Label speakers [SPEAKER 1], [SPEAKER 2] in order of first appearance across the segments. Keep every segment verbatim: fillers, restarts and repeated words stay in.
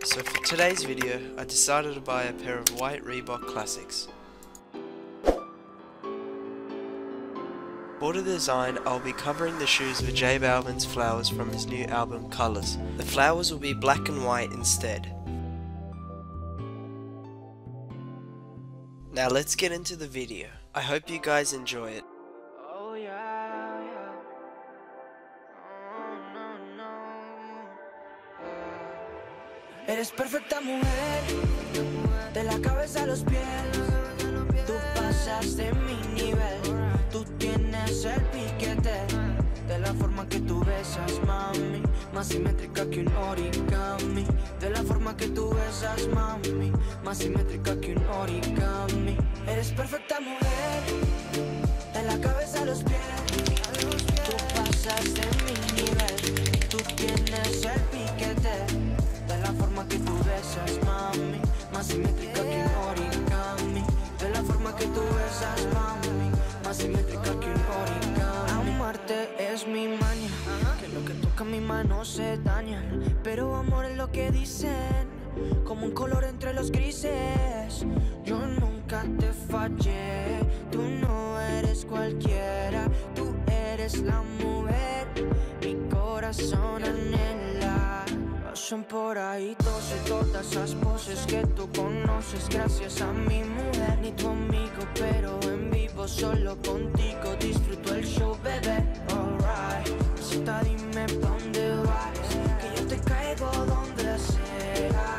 [SPEAKER 1] So for today's video, I decided to buy a pair of white Reebok Classics. For the design, I'll be covering the shoes with J Balvin's flowers from his new album Colors. The flowers will be black and white instead. Now let's get into the video. I hope you guys enjoy it.
[SPEAKER 2] Oh yeah, yeah. Oh, no, no. Eres perfecta mujer, de la cabeza a los pies. Tú pasas de mi nivel, tú tienes el piquete. De la forma que tú besas, mami, más simétrica que un origami. De la forma que tú besas, mami, más simétrica que un origami. Eres perfecta mujer, de la cabeza a los pies. Tú pasas de mi nivel, tú tienes el piquete. De la forma que tú besas, mami, más simétrica que un origami. De la forma que tú besas, mami, más simétrica que un origami. Amarte es mi maña, que lo que toca mi mano se daña. Pero amor es lo que dicen, como un color entre los grises. Yo nunca te fallé, tú no eres cualquiera. Tú eres la mujer, mi corazón anhela. Pasan por ahí doce todas esas poses que tú conoces gracias a mi mujer. Ni tu amigo, pero en vivo solo contigo disfruto el show, bebé. Alright, cita, dime pa' dónde vas, que yo te caigo donde sea.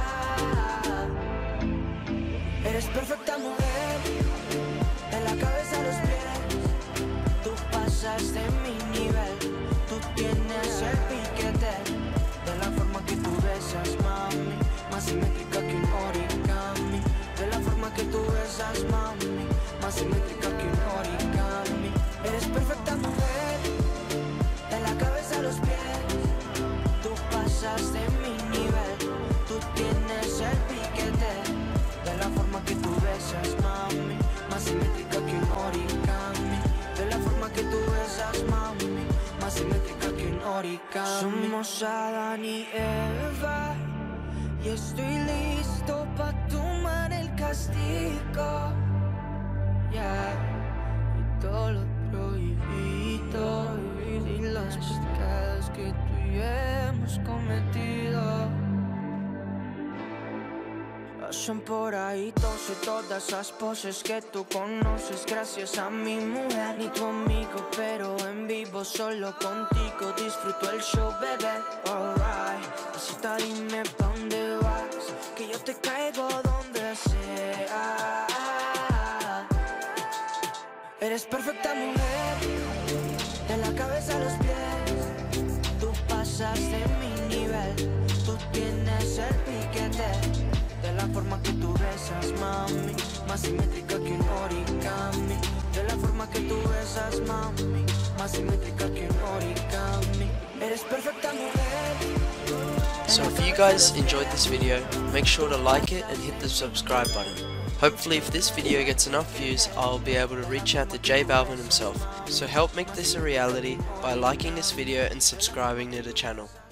[SPEAKER 2] Eres perfecta mujer, de la cabeza a los pies. Tú pasas de mi nivel, tú tienes el piquete. De la forma que tú besas, mami, más simétrica que un origami. De la forma que tú besas, mami, más simétrica que un origami. Eres perfecta mujer, de la cabeza a los pies. Tú pasas de mi nivel, tú tienes el piquete. De la forma que tú besas, mami, más simétrica que un origami. De la forma que tú besas, mami, más simétrica que un origami. Somos Adán y Eva, y estoy listo pa' tomar el castigo. Yeah. Y todo lo prohibido y los pecados que tú y yo hemos cometido. Pasan por ahí doce todas esas poses que tú conoces gracias a mi mujer. Ni tu amigo, pero en vivo solo contigo disfruto el show, bebé. Alright, cita, dime pa' dónde vas, que yo te caigo donde sea. Eres perfecta mujer, de la cabeza a los pies. Tú pasas de mi nivel, tú tienes el piquete. De la forma que tú besas, mami, más simétrica que un origami. De la forma que tú besas, mami, más simétrica que un origami. Eres perfecta mujer.
[SPEAKER 1] So if you guys enjoyed this video, make sure to like it and hit the subscribe button. Hopefully if this video gets enough views, I'll be able to reach out to J Balvin himself. So help make this a reality by liking this video and subscribing to the channel.